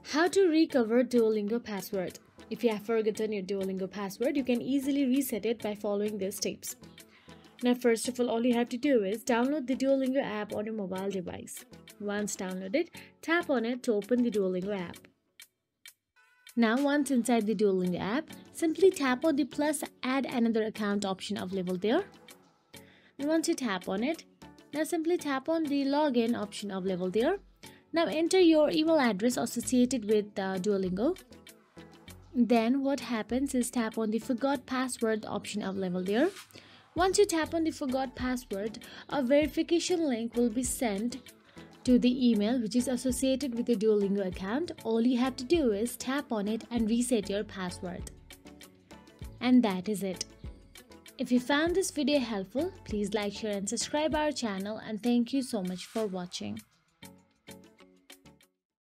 How to recover Duolingo password. If you have forgotten your Duolingo password, you can easily reset it by following these steps. Now, first of all you have to do is download the Duolingo app on your mobile device. Once downloaded, tap on it to open the Duolingo app. Now, once inside the Duolingo app, simply tap on the plus add another account option available there. And once you tap on it, now simply tap on the login option available there. Now enter your email address associated with Duolingo. Then what happens is tap on the forgot password option available there. Once you tap on the forgot password, a verification link will be sent to the email which is associated with the Duolingo account. All you have to do is tap on it and reset your password. And that is it. If you found this video helpful, please like, share and subscribe our channel, and thank you so much for watching.